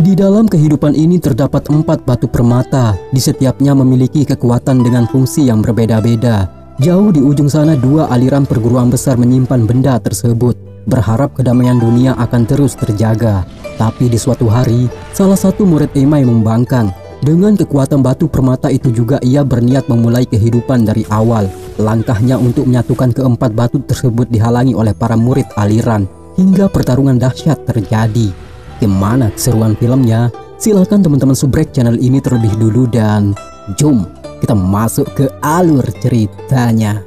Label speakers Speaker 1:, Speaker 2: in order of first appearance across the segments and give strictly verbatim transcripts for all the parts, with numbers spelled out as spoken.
Speaker 1: Di dalam kehidupan ini terdapat empat batu permata. Di setiapnya memiliki kekuatan dengan fungsi yang berbeda-beda. Jauh di ujung sana dua aliran perguruan besar menyimpan benda tersebut, berharap kedamaian dunia akan terus terjaga. Tapi di suatu hari, salah satu murid Emai membangkang. Dengan kekuatan batu permata itu juga ia berniat memulai kehidupan dari awal. Langkahnya untuk menyatukan keempat batu tersebut dihalangi oleh para murid aliran, hingga pertarungan dahsyat terjadi. Gimana keseruan filmnya? Silahkan teman-teman subrek channel ini terlebih dulu dan jom kita masuk ke alur ceritanya.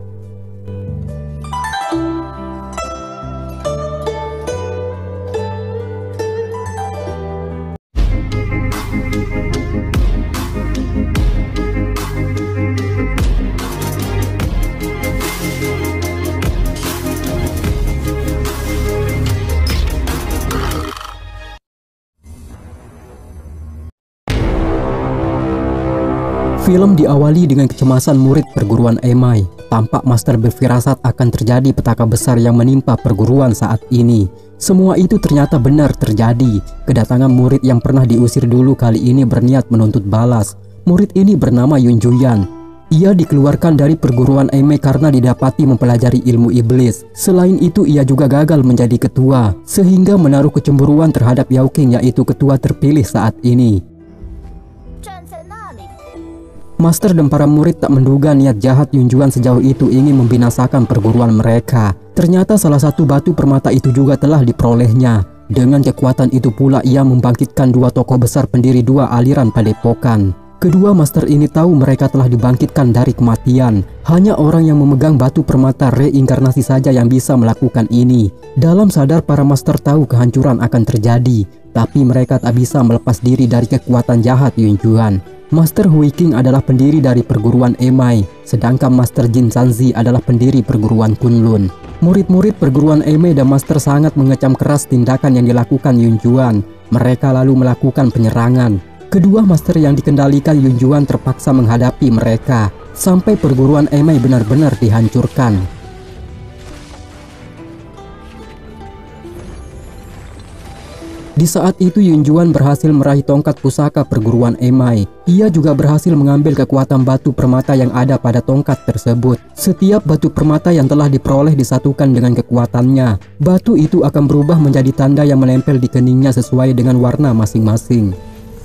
Speaker 1: Film diawali dengan kecemasan murid perguruan Emai. Tampak master berfirasat akan terjadi petaka besar yang menimpa perguruan saat ini. Semua itu ternyata benar terjadi. Kedatangan murid yang pernah diusir dulu kali ini berniat menuntut balas. Murid ini bernama Yun Juyan. Ia dikeluarkan dari perguruan Emai karena didapati mempelajari ilmu iblis. Selain itu ia juga gagal menjadi ketua, sehingga menaruh kecemburuan terhadap Yao King, yaitu ketua terpilih saat ini. Master dan para murid tak menduga niat jahat Yun Juyan sejauh itu ingin membinasakan perguruan mereka. Ternyata salah satu batu permata itu juga telah diperolehnya. Dengan kekuatan itu pula ia membangkitkan dua tokoh besar pendiri dua aliran padepokan. Kedua master ini tahu mereka telah dibangkitkan dari kematian. Hanya orang yang memegang batu permata reinkarnasi saja yang bisa melakukan ini. Dalam sadar para master tahu kehancuran akan terjadi, tapi mereka tak bisa melepas diri dari kekuatan jahat Yun Juyan. Master Hui King adalah pendiri dari perguruan Emai, sedangkan Master Jin Sanzi adalah pendiri perguruan Kunlun. Murid-murid perguruan Emai dan Master sangat mengecam keras tindakan yang dilakukan Yun Juyan. Mereka lalu melakukan penyerangan. Kedua master yang dikendalikan Yun Juyan terpaksa menghadapi mereka, sampai perguruan Emai benar-benar dihancurkan. Di saat itu Yun Juyan berhasil meraih tongkat pusaka perguruan Emai. Ia juga berhasil mengambil kekuatan batu permata yang ada pada tongkat tersebut. Setiap batu permata yang telah diperoleh disatukan dengan kekuatannya. Batu itu akan berubah menjadi tanda yang menempel di keningnya sesuai dengan warna masing-masing.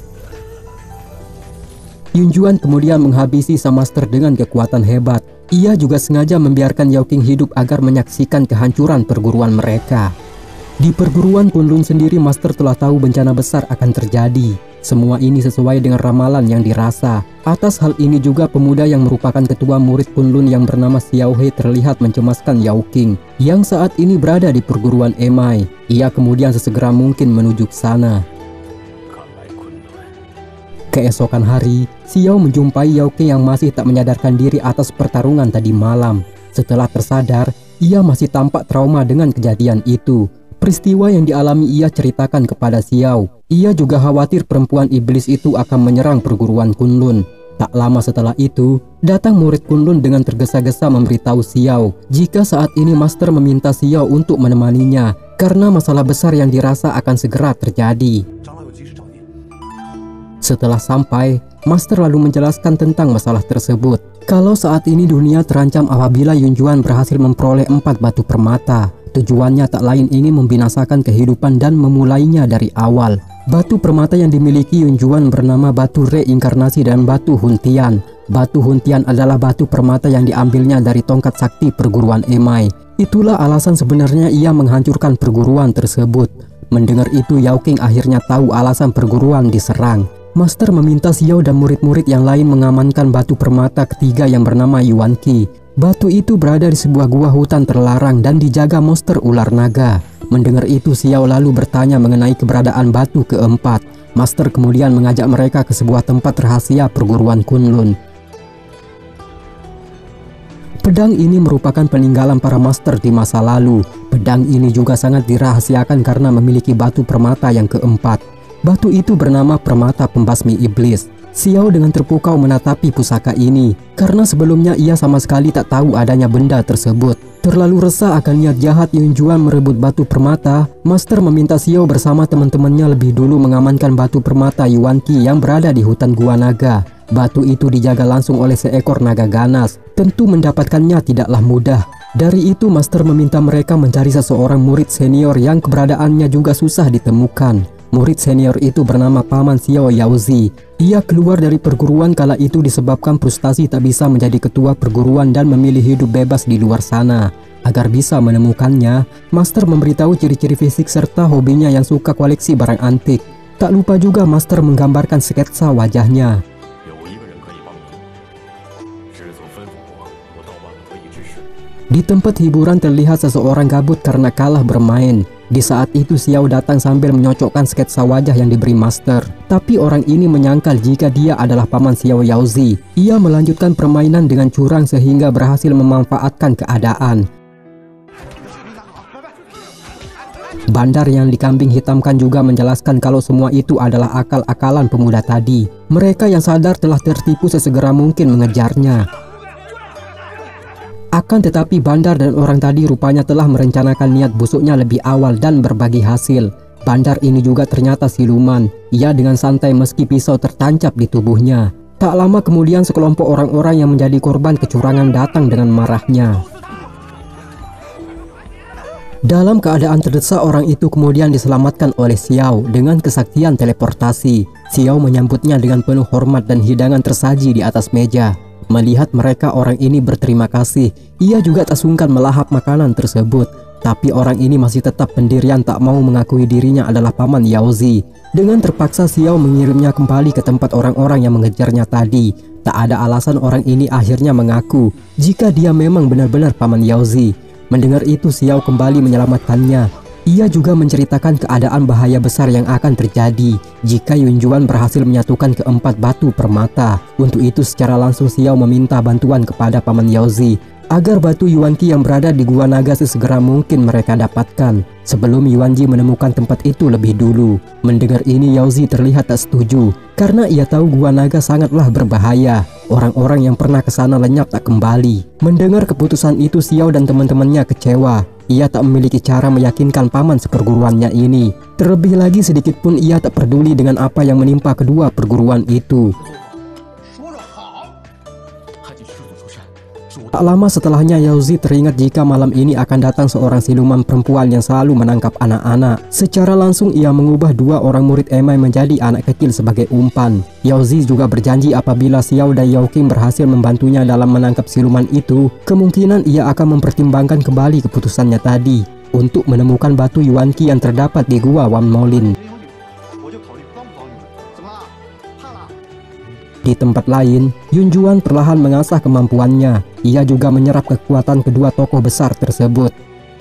Speaker 1: Yun Juyan kemudian menghabisi sang master dengan kekuatan hebat. Ia juga sengaja membiarkan Yao King hidup agar menyaksikan kehancuran perguruan mereka. Di perguruan Kunlun sendiri, master telah tahu bencana besar akan terjadi. Semua ini sesuai dengan ramalan yang dirasa. Atas hal ini juga pemuda yang merupakan ketua murid Kunlun yang bernama Xiao He terlihat mencemaskan Yao King, yang saat ini berada di perguruan Emai. Ia kemudian sesegera mungkin menuju ke sana. Keesokan hari, Xiao menjumpai Yao King yang masih tak menyadarkan diri atas pertarungan tadi malam. Setelah tersadar, ia masih tampak trauma dengan kejadian itu. Peristiwa yang dialami ia ceritakan kepada Xiao. Ia juga khawatir perempuan iblis itu akan menyerang perguruan Kunlun. Tak lama setelah itu, datang murid Kunlun dengan tergesa-gesa memberitahu Xiao jika saat ini master meminta Xiao untuk menemaninya karena masalah besar yang dirasa akan segera terjadi. Setelah sampai, master lalu menjelaskan tentang masalah tersebut. Kalau saat ini dunia terancam apabila Yun Juyan berhasil memperoleh empat batu permata. Tujuannya tak lain ingin membinasakan kehidupan dan memulainya dari awal. Batu permata yang dimiliki Yun Juyan bernama batu reinkarnasi dan batu huntian. Batu huntian adalah batu permata yang diambilnya dari tongkat sakti perguruan Emai. Itulah alasan sebenarnya ia menghancurkan perguruan tersebut. Mendengar itu, Yao King akhirnya tahu alasan perguruan diserang. Master meminta Xiao dan murid-murid yang lain mengamankan batu permata ketiga yang bernama Yuan Qi. Batu itu berada di sebuah gua hutan terlarang dan dijaga monster ular naga. Mendengar itu, Xiao lalu bertanya mengenai keberadaan batu keempat. Master kemudian mengajak mereka ke sebuah tempat rahasia perguruan Kunlun. Pedang ini merupakan peninggalan para master di masa lalu. Pedang ini juga sangat dirahasiakan karena memiliki batu permata yang keempat. Batu itu bernama permata pembasmi iblis. Xiao dengan terpukau menatapi pusaka ini, karena sebelumnya ia sama sekali tak tahu adanya benda tersebut. Terlalu resah akan niat jahat Yunjuan merebut batu permata, Master meminta Xiao bersama teman-temannya lebih dulu mengamankan batu permata Yuan Qi yang berada di hutan Gua Naga. Batu itu dijaga langsung oleh seekor naga ganas. Tentu mendapatkannya tidaklah mudah. Dari itu Master meminta mereka mencari seseorang murid senior yang keberadaannya juga susah ditemukan. Murid senior itu bernama Paman Xiao Yaozi. Ia keluar dari perguruan kala itu disebabkan frustasi tak bisa menjadi ketua perguruan dan memilih hidup bebas di luar sana. Agar bisa menemukannya, Master memberitahu ciri-ciri fisik serta hobinya yang suka koleksi barang antik. Tak lupa juga Master menggambarkan sketsa wajahnya. Di tempat hiburan terlihat seseorang gabut karena kalah bermain. Di saat itu Xiao datang sambil menyocokkan sketsa wajah yang diberi Master. Tapi orang ini menyangkal jika dia adalah Paman Xiao Yaozi. Ia melanjutkan permainan dengan curang sehingga berhasil memanfaatkan keadaan. Bandar yang dikambing hitamkan juga menjelaskan kalau semua itu adalah akal-akalan pemuda tadi. Mereka yang sadar telah tertipu sesegera mungkin mengejarnya. Akan tetapi Bandar dan orang tadi rupanya telah merencanakan niat busuknya lebih awal dan berbagi hasil. Bandar ini juga ternyata siluman. Ia dengan santai meski pisau tertancap di tubuhnya. Tak lama kemudian sekelompok orang-orang yang menjadi korban kecurangan datang dengan marahnya. Dalam keadaan terdesak, orang itu kemudian diselamatkan oleh Xiao dengan kesaktian teleportasi. Xiao menyambutnya dengan penuh hormat dan hidangan tersaji di atas meja. Melihat mereka, orang ini berterima kasih. Ia juga tak sungkan melahap makanan tersebut. Tapi orang ini masih tetap pendirian tak mau mengakui dirinya adalah Paman Yaozi. Dengan terpaksa Xiao mengirimnya kembali ke tempat orang-orang yang mengejarnya tadi. Tak ada alasan orang ini akhirnya mengaku jika dia memang benar-benar Paman Yaozi. Mendengar itu Xiao kembali menyelamatkannya. Ia juga menceritakan keadaan bahaya besar yang akan terjadi jika Yunjuan berhasil menyatukan keempat batu permata. Untuk itu secara langsung Xiao meminta bantuan kepada Paman Yaozi agar batu Yuan Qi yang berada di Gua Naga sesegera mungkin mereka dapatkan sebelum Yuan Ji menemukan tempat itu lebih dulu. Mendengar ini Yaozi terlihat tak setuju karena ia tahu Gua Naga sangatlah berbahaya. Orang-orang yang pernah ke sana lenyap tak kembali. Mendengar keputusan itu Xiao dan teman-temannya kecewa. Ia tak memiliki cara meyakinkan paman seperguruannya ini. Terlebih lagi sedikit pun ia tak peduli dengan apa yang menimpa kedua perguruan itu. Tak lama setelahnya Yaozi teringat jika malam ini akan datang seorang siluman perempuan yang selalu menangkap anak-anak. Secara langsung ia mengubah dua orang murid Emai menjadi anak kecil sebagai umpan. Yaozi juga berjanji apabila Xiao dan Yao Qing berhasil membantunya dalam menangkap siluman itu, kemungkinan ia akan mempertimbangkan kembali keputusannya tadi untuk menemukan batu Yuan Qi yang terdapat di Gua Wan Molin. Di tempat lain, Yunjuan perlahan mengasah kemampuannya. Ia juga menyerap kekuatan kedua tokoh besar tersebut.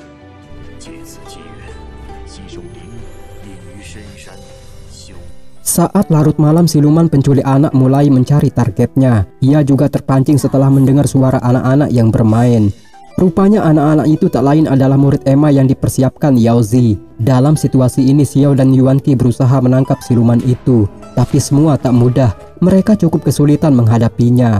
Speaker 1: Saat larut malam, siluman penculik anak mulai mencari targetnya. Ia juga terpancing setelah mendengar suara anak-anak yang bermain. Rupanya anak-anak itu tak lain adalah murid Emai yang dipersiapkan Yaozi. Dalam situasi ini Xiao dan Yuan Qi berusaha menangkap siluman itu, tapi semua tak mudah. Mereka cukup kesulitan menghadapinya.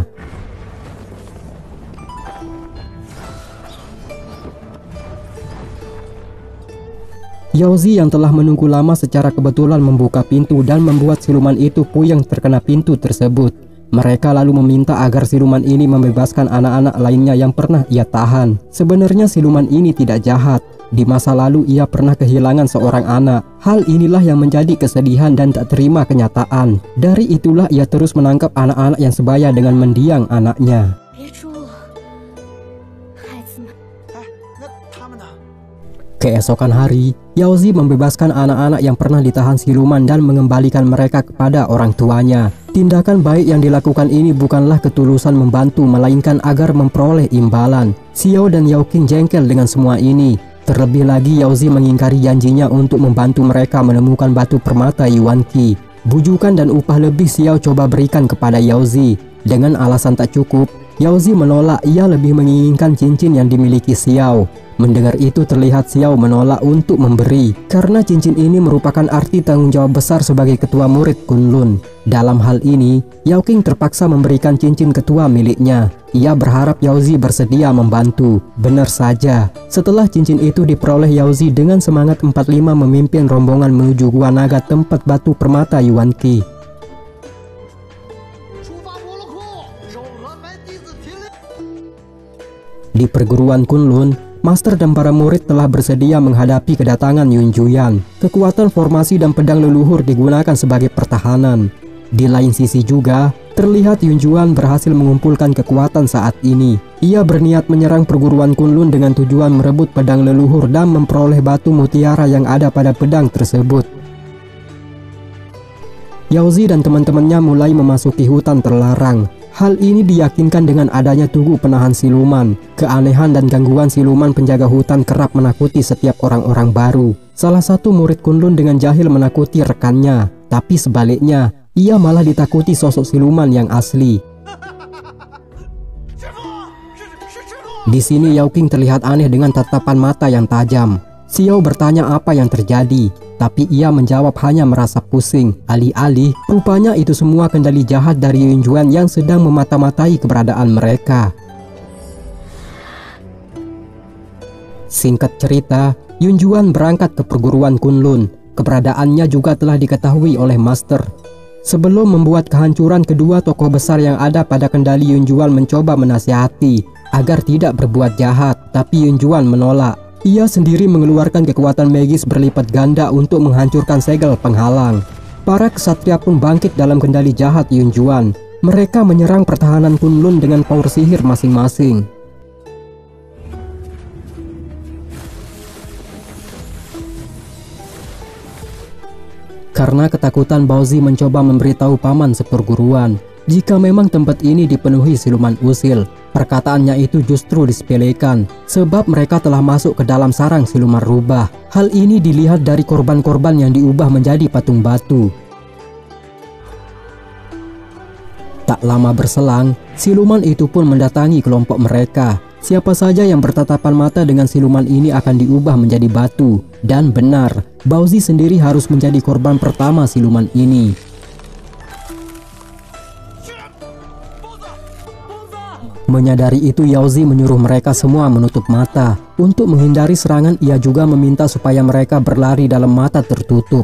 Speaker 1: Yaozi yang telah menunggu lama secara kebetulan membuka pintu dan membuat siluman itu puyeng terkena pintu tersebut. Mereka lalu meminta agar siluman ini membebaskan anak-anak lainnya yang pernah ia tahan. Sebenarnya siluman ini tidak jahat. Di masa lalu ia pernah kehilangan seorang anak. Hal inilah yang menjadi kesedihan dan tak terima kenyataan. Dari itulah ia terus menangkap anak-anak yang sebaya dengan mendiang anaknya. Keesokan hari, Yaozi membebaskan anak-anak yang pernah ditahan siluman dan mengembalikan mereka kepada orang tuanya. Tindakan baik yang dilakukan ini bukanlah ketulusan membantu, melainkan agar memperoleh imbalan. Xiao dan Yao Qing jengkel dengan semua ini. Terlebih lagi Yaozi mengingkari janjinya untuk membantu mereka menemukan batu permata Yuan Qi. Bujukan dan upah lebih Xiao coba berikan kepada Yaozi. Dengan alasan tak cukup, Yaozi menolak, ia lebih menginginkan cincin yang dimiliki Xiao. Mendengar itu terlihat Xiao menolak untuk memberi, karena cincin ini merupakan arti tanggung jawab besar sebagai ketua murid Kunlun. Dalam hal ini, Yao Qing terpaksa memberikan cincin ketua miliknya. Ia berharap Yaozi bersedia membantu. Benar saja, setelah cincin itu diperoleh, Yaozi dengan semangat empat puluh lima memimpin rombongan menuju Gua Naga tempat batu permata Yuan Qi. Di perguruan Kunlun, Master dan para murid telah bersedia menghadapi kedatangan Yun Juyan. Kekuatan formasi dan pedang leluhur digunakan sebagai pertahanan. Di lain sisi juga, terlihat Yun Juyan berhasil mengumpulkan kekuatan saat ini. Ia berniat menyerang perguruan Kunlun dengan tujuan merebut pedang leluhur dan memperoleh batu mutiara yang ada pada pedang tersebut. Yaozi dan teman-temannya mulai memasuki hutan terlarang. Hal ini diyakinkan dengan adanya tugu penahan siluman. Keanehan dan gangguan siluman penjaga hutan kerap menakuti setiap orang-orang baru. Salah satu murid Kunlun dengan jahil menakuti rekannya, tapi sebaliknya, ia malah ditakuti sosok siluman yang asli. Di sini Yao Qing terlihat aneh dengan tatapan mata yang tajam. Xiao bertanya apa yang terjadi, tapi ia menjawab hanya merasa pusing. Alih-alih, rupanya itu semua kendali jahat dari Yun Juyan yang sedang memata-matai keberadaan mereka. Singkat cerita, Yun Juyan berangkat ke perguruan Kunlun. Keberadaannya juga telah diketahui oleh Master. Sebelum membuat kehancuran, kedua tokoh besar yang ada pada kendali Yun Juyan mencoba menasihati agar tidak berbuat jahat, tapi Yun Juyan menolak. Ia sendiri mengeluarkan kekuatan magis berlipat ganda untuk menghancurkan segel penghalang. Para kesatria pun bangkit dalam kendali jahat Yun Juyan. Mereka menyerang pertahanan Kunlun dengan power sihir masing-masing. Karena ketakutan, Baozi mencoba memberitahu paman seperguruan jika memang tempat ini dipenuhi siluman usil. Perkataannya itu justru disepelekan, sebab mereka telah masuk ke dalam sarang siluman rubah. Hal ini dilihat dari korban-korban yang diubah menjadi patung batu. Tak lama berselang, siluman itu pun mendatangi kelompok mereka. Siapa saja yang bertatapan mata dengan siluman ini akan diubah menjadi batu. Dan benar, Baozi sendiri harus menjadi korban pertama siluman ini. Menyadari itu, Yaozi menyuruh mereka semua menutup mata. Untuk menghindari serangan, ia juga meminta supaya mereka berlari dalam mata tertutup.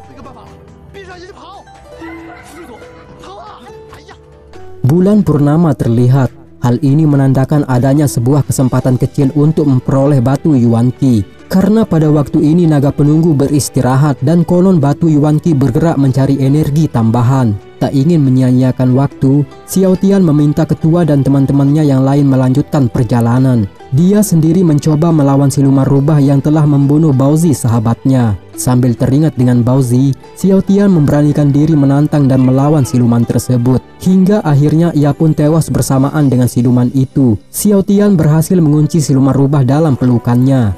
Speaker 1: Bulan purnama terlihat. Hal ini menandakan adanya sebuah kesempatan kecil untuk memperoleh batu Yuan Qi. Karena pada waktu ini naga penunggu beristirahat dan konon batu Yuan Qi bergerak mencari energi tambahan. Tak ingin menyia-nyiakan waktu, Xiao Tian meminta ketua dan teman-temannya yang lain melanjutkan perjalanan. Dia sendiri mencoba melawan siluman rubah yang telah membunuh Baozi sahabatnya. Sambil teringat dengan Baozi, Xiao Tian memberanikan diri menantang dan melawan siluman tersebut. Hingga akhirnya ia pun tewas bersamaan dengan siluman itu. Xiao Tian berhasil mengunci siluman rubah dalam pelukannya.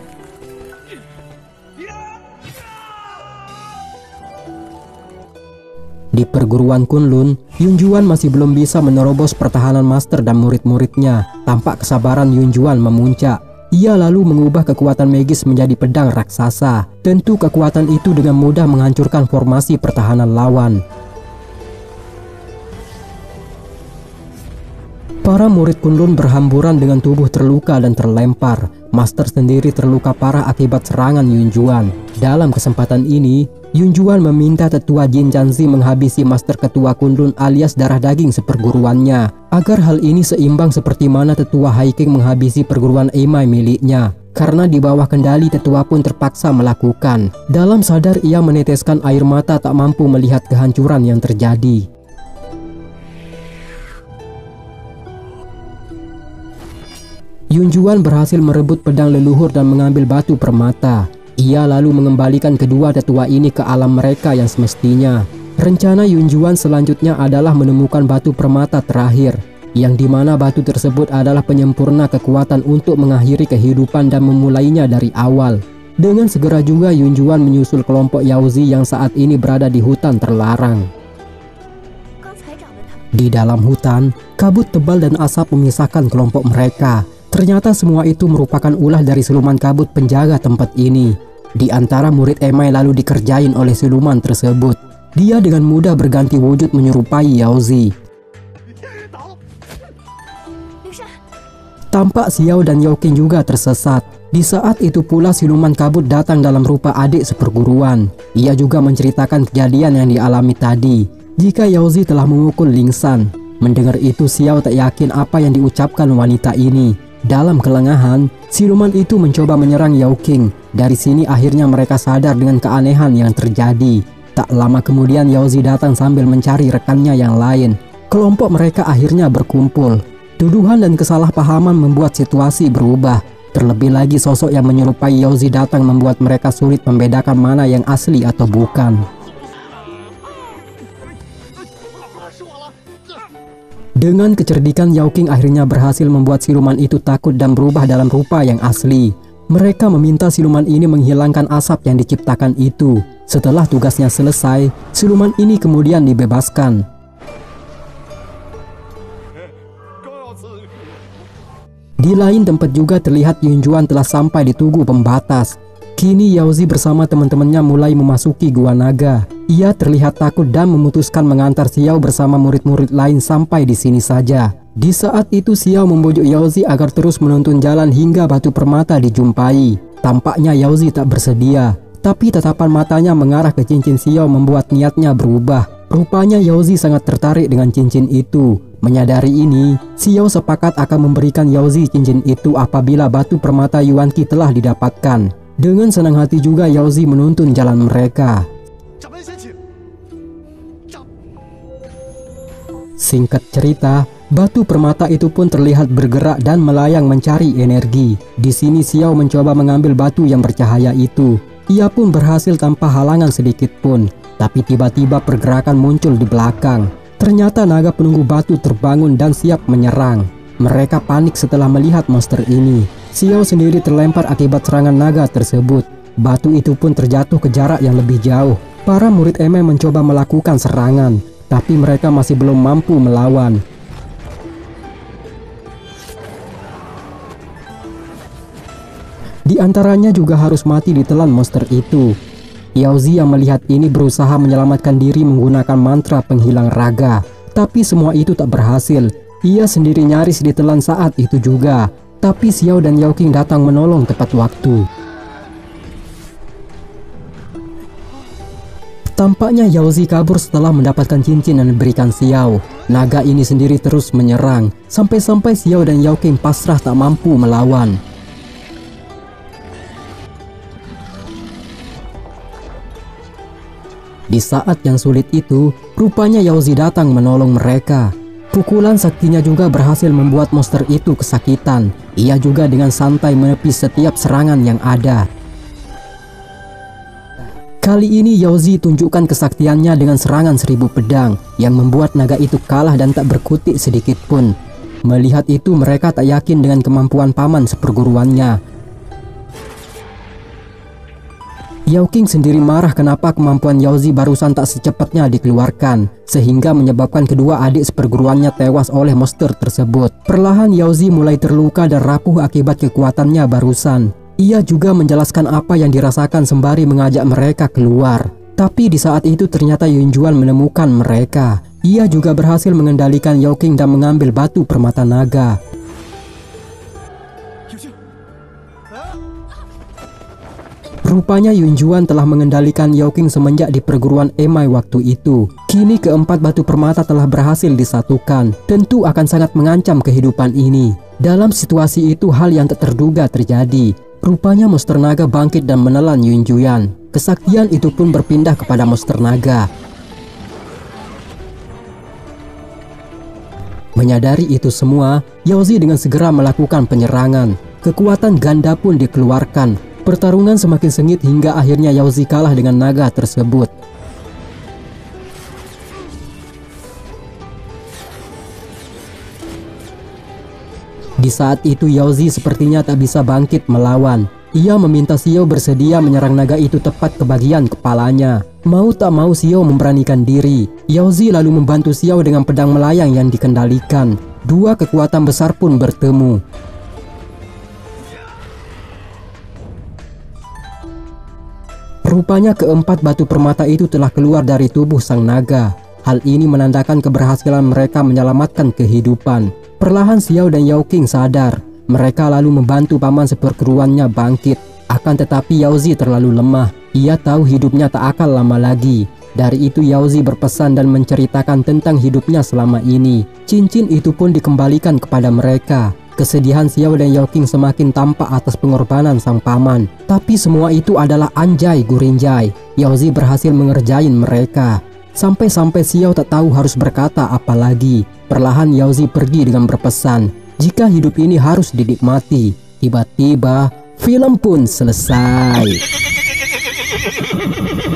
Speaker 1: Di perguruan Kunlun, Yun Juyan masih belum bisa menerobos pertahanan Master dan murid-muridnya. Tampak kesabaran Yun Juyan memuncak. Ia lalu mengubah kekuatan magis menjadi pedang raksasa. Tentu kekuatan itu dengan mudah menghancurkan formasi pertahanan lawan. Para murid Kunlun berhamburan dengan tubuh terluka dan terlempar. Master sendiri terluka parah akibat serangan Yun Juyan. Dalam kesempatan ini, Yun Juyan meminta tetua Jin Chanzi menghabisi Master Ketua Kunlun alias darah daging seperguruannya, agar hal ini seimbang seperti mana tetua Haiking menghabisi perguruan Emai miliknya. Karena di bawah kendali, tetua pun terpaksa melakukan. Dalam sadar ia meneteskan air mata tak mampu melihat kehancuran yang terjadi. Yun Juyan berhasil merebut pedang leluhur dan mengambil batu permata. Ia lalu mengembalikan kedua tetua ini ke alam mereka yang semestinya. Rencana Yun Juyan selanjutnya adalah menemukan batu permata terakhir, yang dimana batu tersebut adalah penyempurna kekuatan untuk mengakhiri kehidupan dan memulainya dari awal. Dengan segera juga Yun Juyan menyusul kelompok Yaozi yang saat ini berada di hutan terlarang. Di dalam hutan, kabut tebal dan asap memisahkan kelompok mereka. Ternyata semua itu merupakan ulah dari siluman kabut penjaga tempat ini. Di antara murid Emai lalu dikerjain oleh siluman tersebut. Dia dengan mudah berganti wujud menyerupai Yaozi. Tampak Xiao dan Yaoqing juga tersesat. Di saat itu pula siluman kabut datang dalam rupa adik seperguruan. Ia juga menceritakan kejadian yang dialami tadi, jika Yaozi telah memukul Lingsan. Mendengar itu Xiao tak yakin apa yang diucapkan wanita ini. Dalam kelengahan, siluman itu mencoba menyerang Yaoqing. Dari sini akhirnya mereka sadar dengan keanehan yang terjadi. Tak lama kemudian Yaozi datang sambil mencari rekannya yang lain. Kelompok mereka akhirnya berkumpul. Tuduhan dan kesalahpahaman membuat situasi berubah. Terlebih lagi sosok yang menyerupai Yaozi datang membuat mereka sulit membedakan mana yang asli atau bukan. Dengan kecerdikan, Yaoqing akhirnya berhasil membuat siluman itu takut dan berubah dalam rupa yang asli. Mereka meminta siluman ini menghilangkan asap yang diciptakan itu. Setelah tugasnya selesai, siluman ini kemudian dibebaskan. Di lain tempat juga terlihat Yunjuan telah sampai di tugu pembatas. Kini Yaozi bersama teman-temannya mulai memasuki Gua Naga. Ia terlihat takut dan memutuskan mengantar Xiao bersama murid-murid lain sampai di sini saja. Di saat itu Xiao membujuk Yaozi agar terus menuntun jalan hingga batu permata dijumpai. Tampaknya Yaozi tak bersedia, tapi tatapan matanya mengarah ke cincin Xiao membuat niatnya berubah. Rupanya Yaozi sangat tertarik dengan cincin itu. Menyadari ini, Xiao sepakat akan memberikan Yaozi cincin itu apabila batu permata Yuanqi telah didapatkan. Dengan senang hati juga Yaozi menuntun jalan mereka. Singkat cerita, batu permata itu pun terlihat bergerak dan melayang mencari energi. Di sini Xiao mencoba mengambil batu yang bercahaya itu. Ia pun berhasil tanpa halangan sedikit pun. Tapi tiba-tiba pergerakan muncul di belakang. Ternyata naga penunggu batu terbangun dan siap menyerang. Mereka panik setelah melihat monster ini. Xiao sendiri terlempar akibat serangan naga tersebut. Batu itu pun terjatuh ke jarak yang lebih jauh. Para murid Emei mencoba melakukan serangan, tapi mereka masih belum mampu melawan. Di antaranya juga harus mati ditelan monster itu. Yaozi yang melihat ini berusaha menyelamatkan diri menggunakan mantra penghilang raga. Tapi semua itu tak berhasil. Ia sendiri nyaris ditelan saat itu juga. Tapi Xiao dan Yaoqing datang menolong tepat waktu. Tampaknya Yaozi kabur setelah mendapatkan cincin yang diberikan Xiao. Naga ini sendiri terus menyerang. Sampai-sampai Xiao dan Yaoqing pasrah tak mampu melawan. Di saat yang sulit itu, rupanya Yaozi datang menolong mereka. Pukulan saktinya juga berhasil membuat monster itu kesakitan. Ia juga dengan santai menepis setiap serangan yang ada. Kali ini Yaozi tunjukkan kesaktiannya dengan serangan seribu pedang yang membuat naga itu kalah dan tak berkutik sedikit pun. Melihat itu mereka tak yakin dengan kemampuan paman seperguruannya. Yaoqing sendiri marah kenapa kemampuan Yaozi barusan tak secepatnya dikeluarkan, sehingga menyebabkan kedua adik seperguruannya tewas oleh monster tersebut. Perlahan Yaozi mulai terluka dan rapuh akibat kekuatannya barusan. Ia juga menjelaskan apa yang dirasakan sembari mengajak mereka keluar. Tapi di saat itu ternyata Yunjuan menemukan mereka. Ia juga berhasil mengendalikan Yaoqing dan mengambil batu permata naga. Rupanya Yunjuan telah mengendalikan Yaoqing semenjak di perguruan Emei waktu itu. Kini keempat batu permata telah berhasil disatukan. Tentu akan sangat mengancam kehidupan ini. Dalam situasi itu hal yang tak terduga terjadi. Rupanya monster naga bangkit dan menelan Yunjuan. Kesaktian itu pun berpindah kepada monster naga. Menyadari itu semua, Yaozi dengan segera melakukan penyerangan. Kekuatan ganda pun dikeluarkan. Pertarungan semakin sengit hingga akhirnya Yaozi kalah dengan naga tersebut. Di saat itu Yaozi sepertinya tak bisa bangkit melawan. Ia meminta Xiao bersedia menyerang naga itu tepat ke bagian kepalanya. Mau tak mau Xiao memberanikan diri. Yaozi lalu membantu Xiao dengan pedang melayang yang dikendalikan. Dua kekuatan besar pun bertemu. Rupanya keempat batu permata itu telah keluar dari tubuh sang naga. Hal ini menandakan keberhasilan mereka menyelamatkan kehidupan. Perlahan Xiao dan Yao Qing sadar. Mereka lalu membantu paman seperguruannya bangkit. Akan tetapi Yaozi terlalu lemah. Ia tahu hidupnya tak akan lama lagi. Dari itu Yaozi berpesan dan menceritakan tentang hidupnya selama ini. Cincin itu pun dikembalikan kepada mereka. Kesedihan Xiao dan Yao Qing semakin tampak atas pengorbanan sang paman. Tapi semua itu adalah anjay gurinjay. Yaozi berhasil mengerjain mereka. Sampai-sampai Xiao tak tahu harus berkata apa lagi. Perlahan Yaozi pergi dengan berpesan, jika hidup ini harus dinikmati. Tiba-tiba film pun selesai.